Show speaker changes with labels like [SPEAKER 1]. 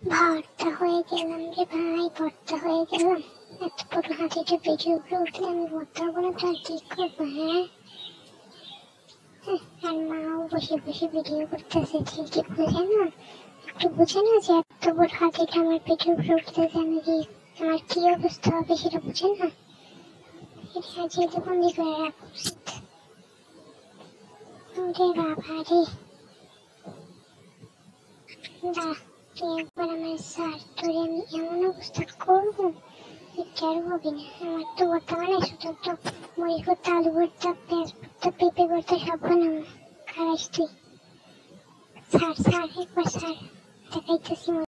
[SPEAKER 1] ভর্তা হয়ে গেলাম রে ভাই, ভর্তা হয়ে গেলাম। এত বড় হাতিটা পেটের উপরে উঠলে আমি ভর্তা হবো না তো আর কি করবো? হ্যাঁ, আর মাও বসে বসে ভিডিও করতেছে, ঠিকই বোঝে না, একটু বোঝে না যে এত বড় হাতিটা আমার পেটের উপরে উঠতেছে, আমি কি আমার কি অবস্থা হবে সেটা বোঝে না। এটা আজকে বন্দি করে রাখা উচিত। ওরে বাবা রে, না তুই একবার আমার স্যার, তোরে আমি এমন অবস্থা করবো কেন হবে না। আমার তো বর্তমানে শুধু তো মুড়ি ভর্তা, আলু ভর্তা, পেঁয়াজ ভর্তা, পেঁপে ভর্তা সব বানাবো। খারাস তুই, স্যার স্যার একবার স্যার দেখাইতেছি।